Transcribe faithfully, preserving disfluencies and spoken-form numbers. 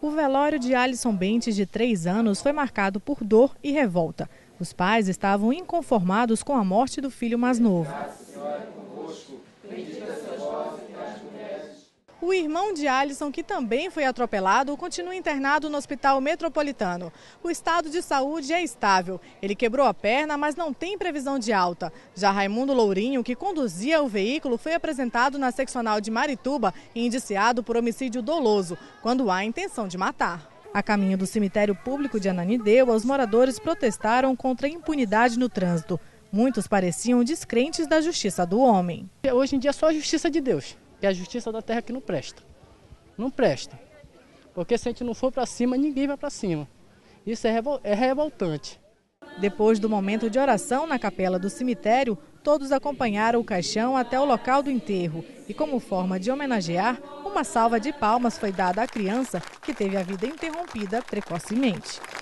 O velório de Alisson Bentes, de três anos, foi marcado por dor e revolta. Os pais estavam inconformados com a morte do filho mais novo. O irmão de Alisson, que também foi atropelado, continua internado no Hospital Metropolitano. O estado de saúde é estável. Ele quebrou a perna, mas não tem previsão de alta. Já Raimundo Lourinho, que conduzia o veículo, foi apresentado na seccional de Marituba e indiciado por homicídio doloso, quando há intenção de matar. A caminho do cemitério público de Ananindeua, os moradores protestaram contra a impunidade no trânsito. Muitos pareciam descrentes da justiça do homem. Hoje em dia é só a justiça de Deus. Que é a justiça da terra que não presta. Não presta. Porque se a gente não for para cima, ninguém vai para cima. Isso é, revol é revoltante. Depois do momento de oração na capela do cemitério, todos acompanharam o caixão até o local do enterro. E como forma de homenagear, uma salva de palmas foi dada à criança que teve a vida interrompida precocemente.